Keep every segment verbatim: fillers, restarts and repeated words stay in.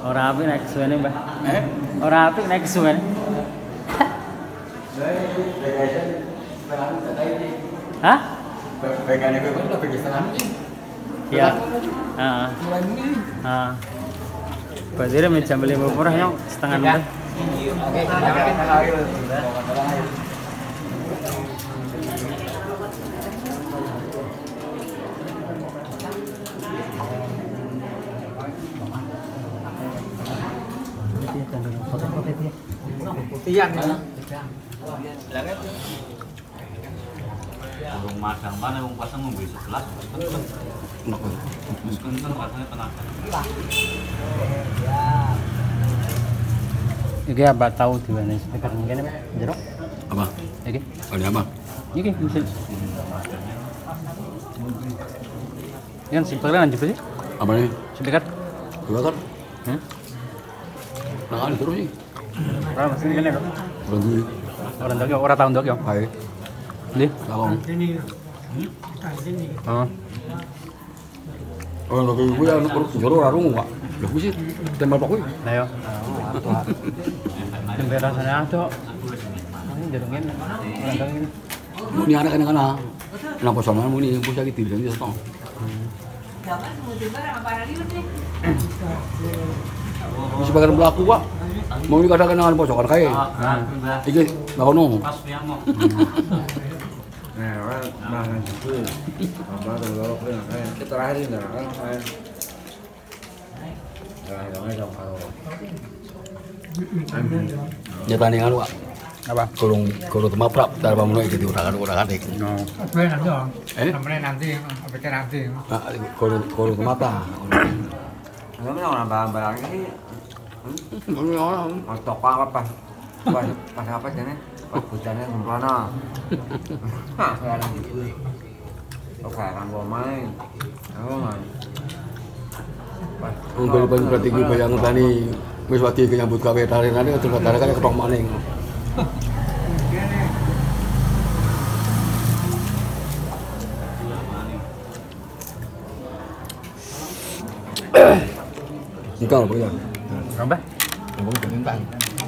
Ora apik nek kesuwene, Mbah. Eh? Ora apik nek kesuwene. Hah? Bagiannya gue kan lebih kesenangan sih. Iya. Heeh. Mulai ini. Heeh. Bazire jam lima murah nyong setengah enam. Oke, kita ayo. Putihan ya. Burung madang mana yang pasang mau beli sebelas? Meskipun kan rasanya tenaga. Iki apa tahu diwane speaker ngene, Pak? Jero? Apa? Iki. Ada apa? Iki mesin. Yang speaker lanjut sih? Apa nih? Speaker. Dua kan? Hmm? Nah, ada terus nih. Ora mesin ngene kok. Orang dulu. Orang dok ora tahun dok yo. Hai. Ndi? Tolong. Oh. Oh, lagi gue anu perut jero ora rungu, Pak. Lah gue sih tembak kok. Lah yo. Nembe rasane adok. Ini jero ngene. Orang dok ngene. Ini anak kan kana. Kenapa sama mu ni bos lagi tidur di situ. Bisa pakai belaku, Pak. Mau ini kadang kenal pojokan kae. Iki enggak ono. Pas piamo. Nah, orang makan itu. Apa kalau kayak kita terakhir ini kan kayak Nah, dong kalau Nyatane anu, Pak. Apa? Kurung kurung temaprak dar pamono iki diurakan urakan iki. No. Gue nanti dong. Eh? Namanya nanti, pikir nanti. Nah, kurung kurung temaprak. Ano na nambah lagi Ngono. Tok apa pas pas pas apa jane? Pas hujannya sempurna. Hah, sekarang gitu. Oke, kan gua main. Aku main. Untuk ban berarti gue bayang tani wis wadi nyambut gawe tarinane terus tarinane ketok maning. Nikah apa ya? Apa? Ngomong kelintan.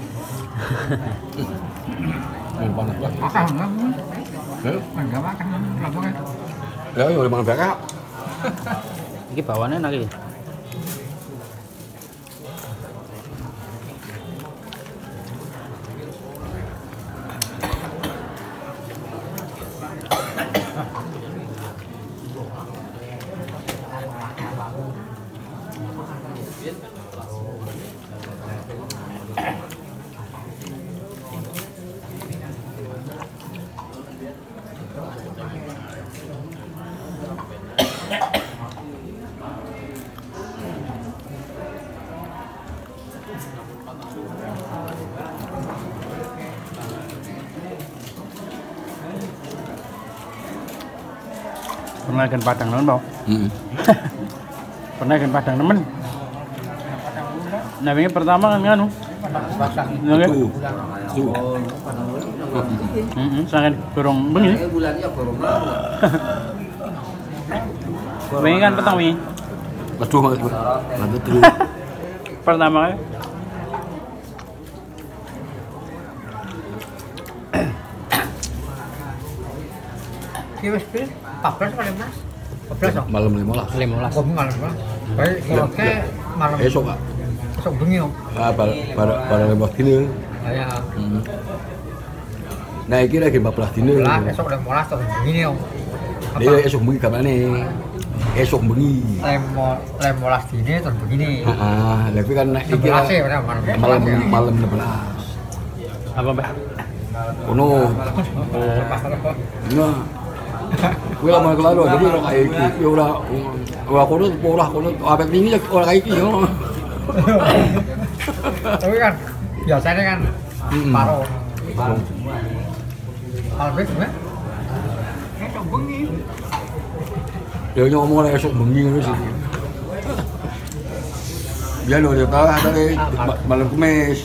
Ini panas lah. Makan enggak? Eh? Enggak makan, kenapa kan? Ya, ya udah mangan bakal. Iki bawane enak iki. Pernah gen Padang nemen, Pak? Heeh. Pernah gen Padang nemen. Nah, wingi pertama kan nganu. Nggih. Tuh. Tuh. Heeh, sangen gorong bengi. bulannya gorong Wingi kan petang wingi. Aduh, Mas. Lanjut terus. Pertama kali. Ki wis pil empat belas kali Mas. empat belas dong. Malam lima belas. lima belas. Kok malam Mas. Baik, kalau ke malam Esok, Pak. esok bengi om. Ah, bar bar bar lima belas dino. Ya, Hmm. Nah, iki lagi empat belas dino. lah esok udah mulai tuh bengi om. Dia esok bengi kamane. Esok bengi. Lemo lemolas dini terus begini. Heeh, tapi kan nek iki Sebelas ya udah malam. malam malam enam belas. Apa, Mbak? Ono. Nah. Kuwi lama kelaru jadi ora kayak iki, ya ora ora kono ora kono apik wingi ya ora kayak iki yo. Tapi kan biasanya kan Mm-mm. paro. Albe gimana? Esok bengi. Ya ngomong lah esok bengi ngono sih. Biar lo dia tahu ada malam Kamis.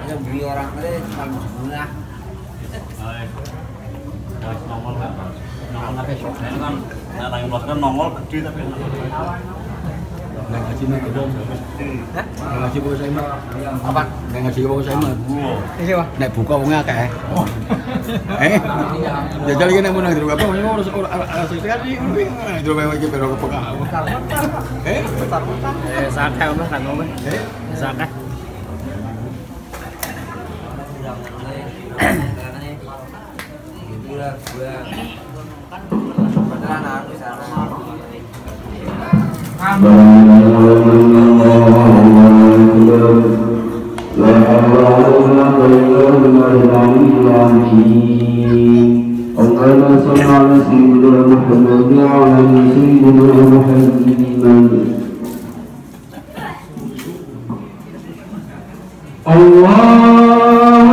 ada beli orang tadi cuma sebelah. Harus nongol kan? Nongol tapi ini kan nah yang kan nongol gede tapi nggak ngasih mah gitu. Nggak ngasih bawa saya mah. Apa? Nggak ngasih bawa saya mah. Ini apa? Nek buka wongnya kayak. Eh, jajal lagi nek mau nang apa? Mau ngurus asli sekali. Itu bawa aja pero kepeka. Eh, Eh, sakit apa kan ngomong? eh, Sakit. Itulah gua. Padahal anak di sana. اللهم صل على سيدنا محمد وعلى ال سيدنا محمد الله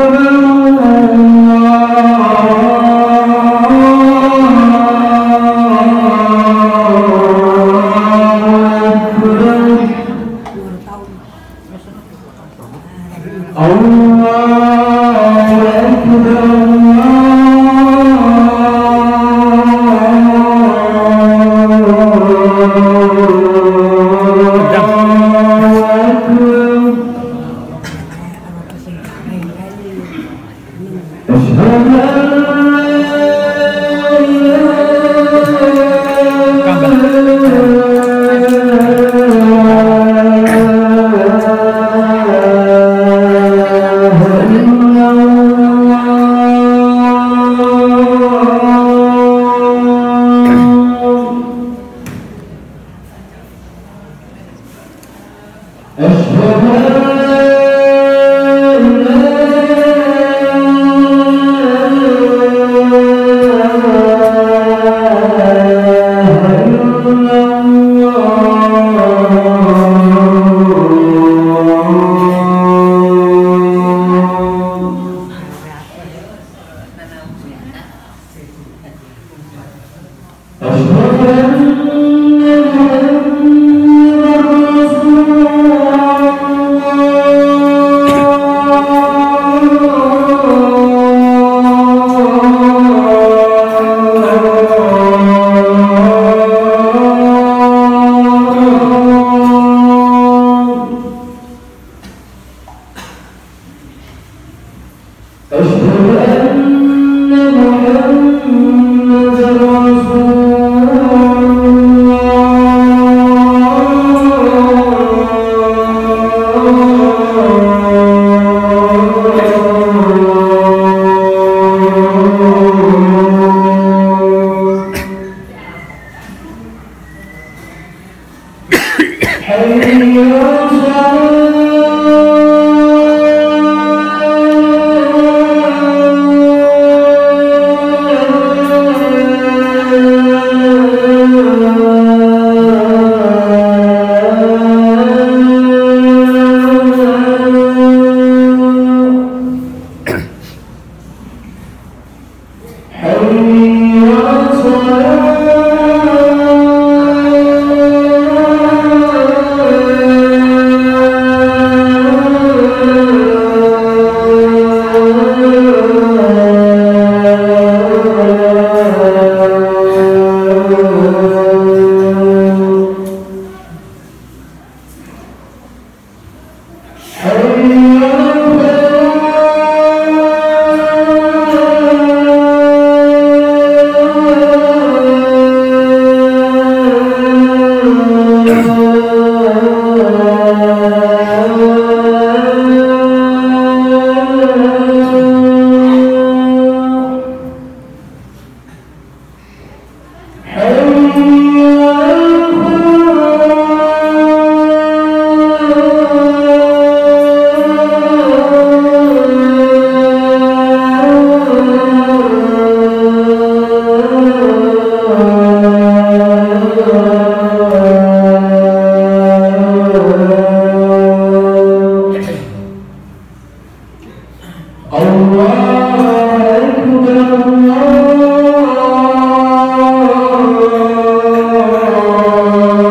أكبر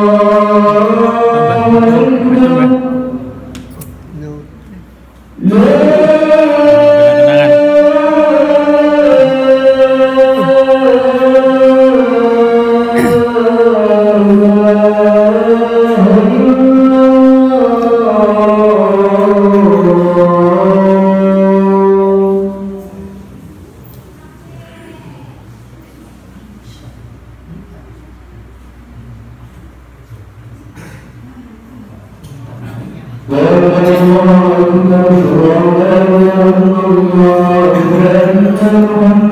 No. الله أكبر